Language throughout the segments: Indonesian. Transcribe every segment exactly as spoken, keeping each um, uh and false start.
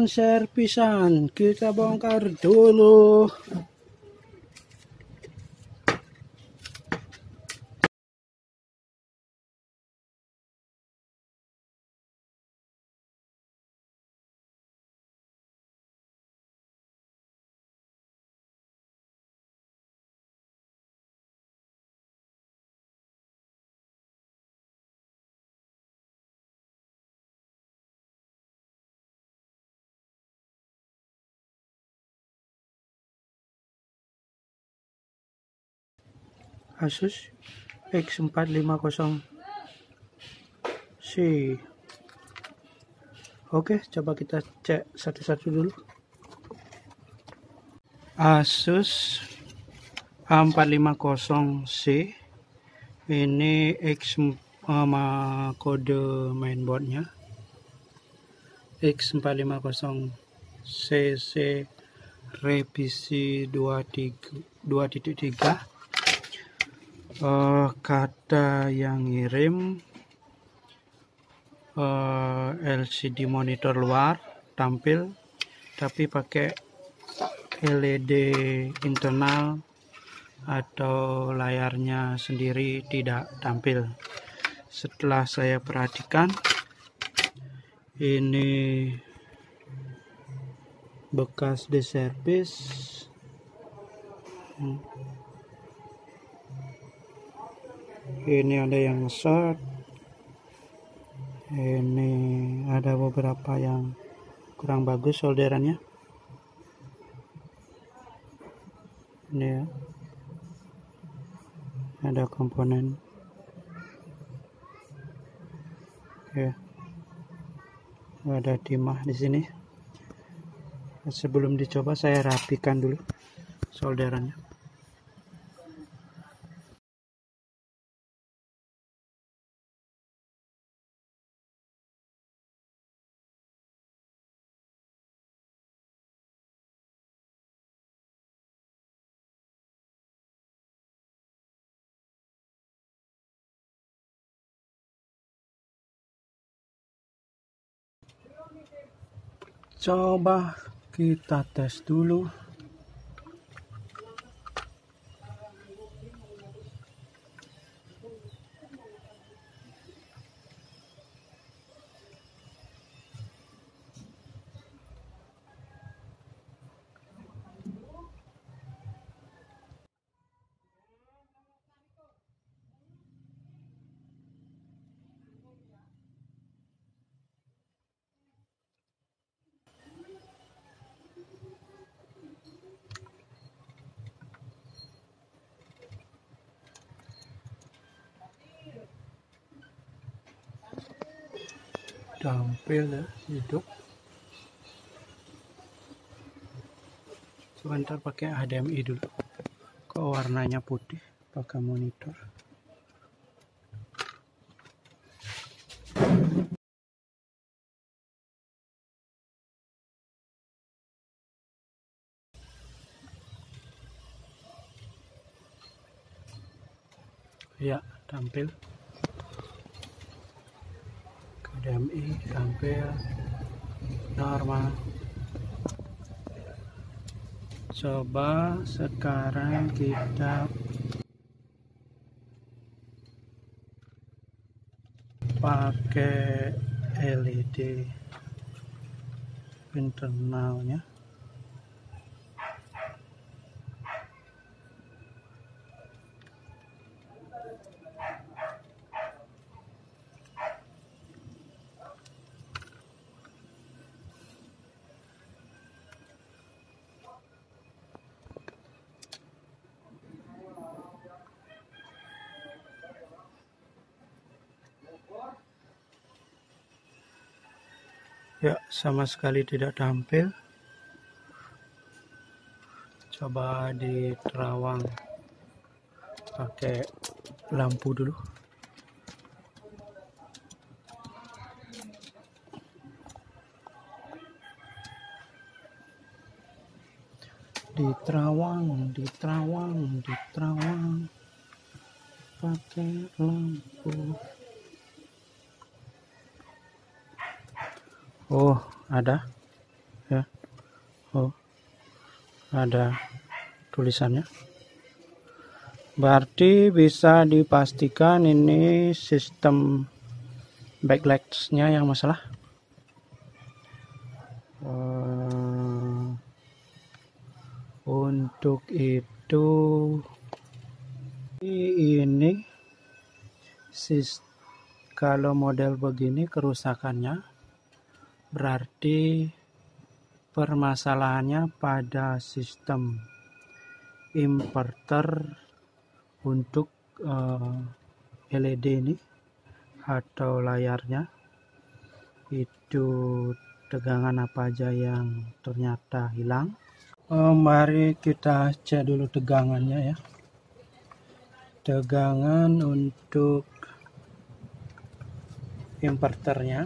Bagian servisan kita bongkar dulu. Asus X empat lima nol C. Oke, coba kita cek satu-satu dulu. Asus A empat lima nol C ini X sama kode mainboardnya X empat lima nol C C revisi dua titik tiga. Uh, kata yang ngirim uh, L C D monitor luar tampil, tapi pakai L E D internal atau layarnya sendiri tidak tampil. Setelah saya perhatikan, ini bekas di servis. hmm. Ini ada yang short, ini ada beberapa yang kurang bagus solderannya. Ini ya, ada komponen ya, ada timah di sini. Sebelum dicoba saya rapikan dulu solderannya. Coba kita tes dulu. Tampil ya, hidup. Sebentar pakai H D M I dulu. Kok warnanya putih pakai monitor. Ya, tampil. H D M I tampil normal. Coba sekarang kita pakai L E D internalnya. Ya, sama sekali tidak tampil. Coba diterawang pakai lampu dulu. Diterawang, diterawang, diterawang pakai lampu. Oh, ada. ya. Oh, ada tulisannya. Berarti bisa dipastikan ini sistem backlights-nya yang masalah. Uh, untuk itu ini sis, kalau model begini kerusakannya berarti permasalahannya pada sistem inverter untuk uh, L E D ini atau layarnya. Itu tegangan apa aja yang ternyata hilang. Uh, mari kita cek dulu tegangannya ya. Tegangan untuk inverternya.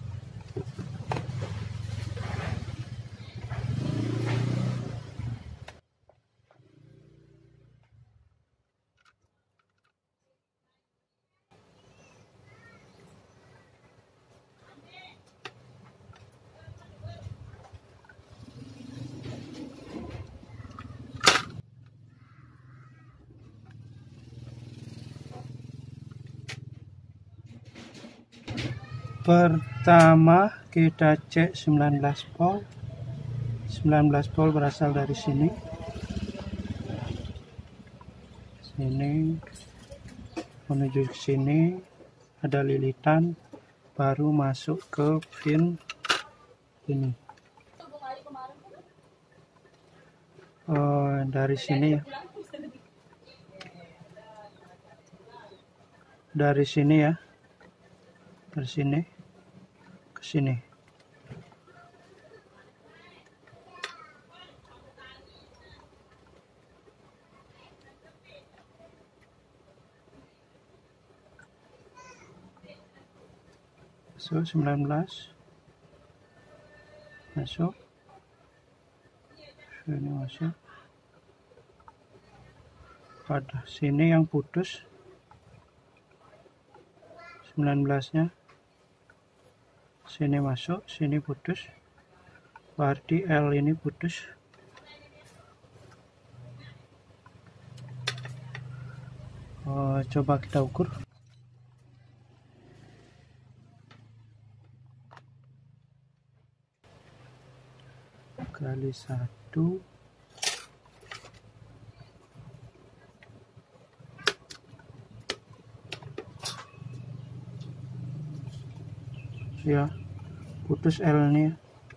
Pertama kita cek sembilan belas volt. sembilan belas volt berasal dari sini. Sini menuju ke sini ada lilitan, baru masuk ke pin ini. Oh, dari sini ya. Dari sini ya. Dari sini ke sini. Masuk sembilan belas. Masuk. Sini masuk. Pada sini yang putus. sembilan belas-nya. Sini masuk, sini putus. Berarti L ini putus. Oh, coba kita ukur. Kali satu. Ya, putus L nya.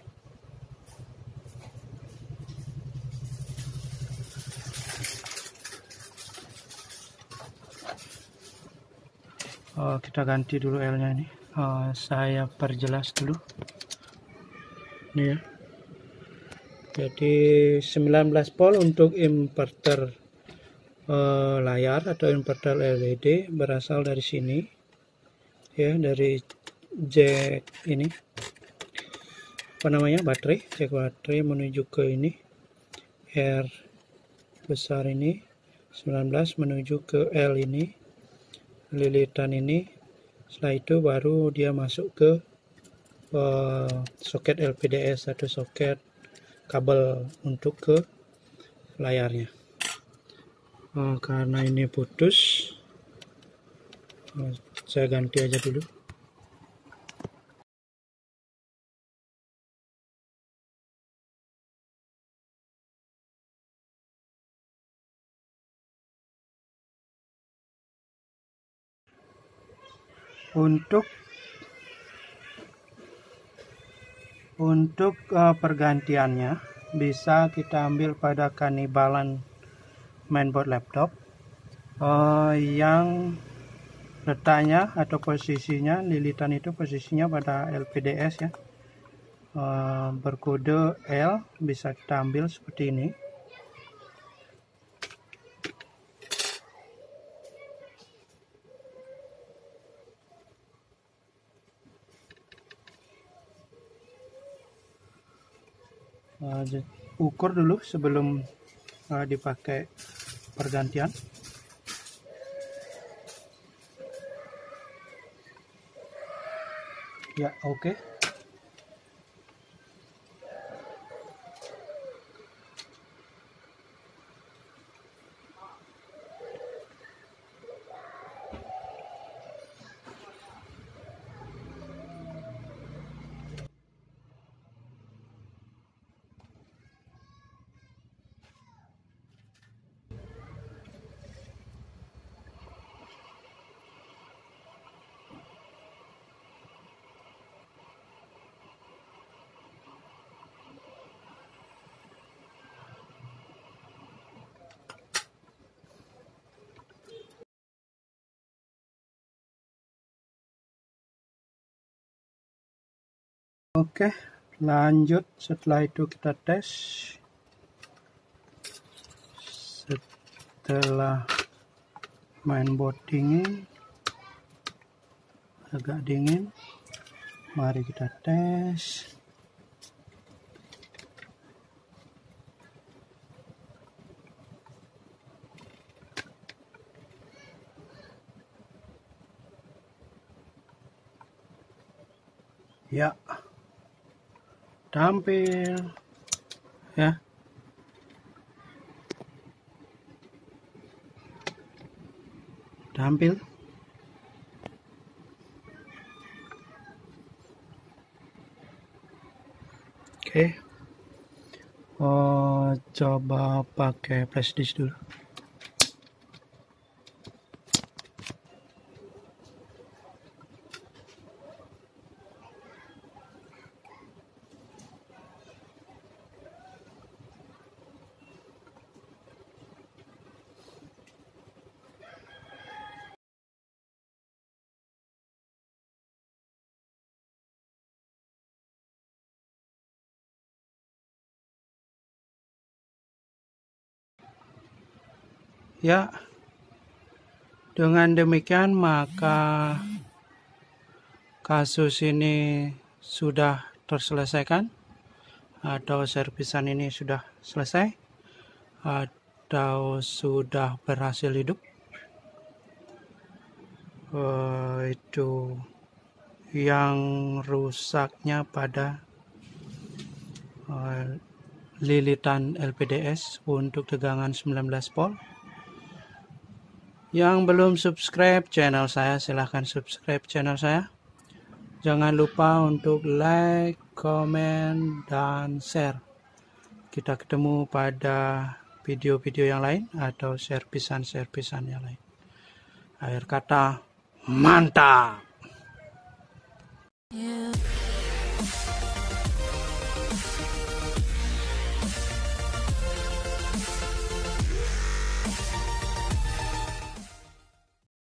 Oh, kita ganti dulu L nya ini. Oh, saya perjelas dulu. Ini ya. Jadi sembilan belas volt untuk inverter uh, layar atau inverter L E D berasal dari sini. Ya, dari jack ini. Apa namanya? Baterai, jack baterai menuju ke ini. R besar ini sembilan belas menuju ke L ini. Lilitan ini. Setelah itu baru dia masuk ke uh, soket L P D S atau soket kabel untuk ke layarnya. Oh, karena ini putus, oh, saya ganti aja dulu. Untuk untuk uh, pergantiannya bisa kita ambil pada kanibalan mainboard laptop uh, yang letaknya atau posisinya lilitan itu posisinya pada L P D S ya, uh, berkode L, bisa kita ambil seperti ini. Uh, ukur dulu sebelum uh, dipakai pergantian. Ya, oke. Okay. Oke, lanjut. Setelah itu kita tes. Setelah mainboard dingin, agak dingin, mari kita tes. Ya, tampil ya. Tampil. Oke. Oh, coba pakai flash disk dulu. Ya, dengan demikian maka kasus ini sudah terselesaikan, atau servisan ini sudah selesai, atau sudah berhasil hidup. Uh, itu yang rusaknya pada uh, lilitan L P D S untuk tegangan sembilan belas volt. Yang belum subscribe channel saya, silahkan subscribe channel saya. Jangan lupa untuk like, comment, dan share. Kita ketemu pada video-video yang lain atau servisan-servisan yang lain. Akhir kata, mantap!